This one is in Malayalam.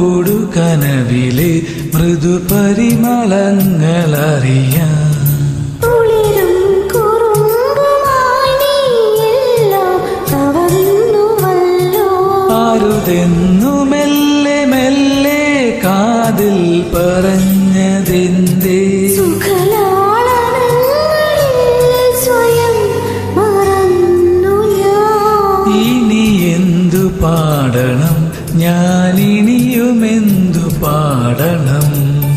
കൂടു കനവിലെ മൃദുപരിമളങ്ങളറിയാം. ആരുതെന്നു മെല്ലെ മെല്ലെ കാതിൽ പറഞ്ഞതെന്തേ? ഇനി എന്തു പാടണം ഞാനിനിയുമെന്തു പാടണം?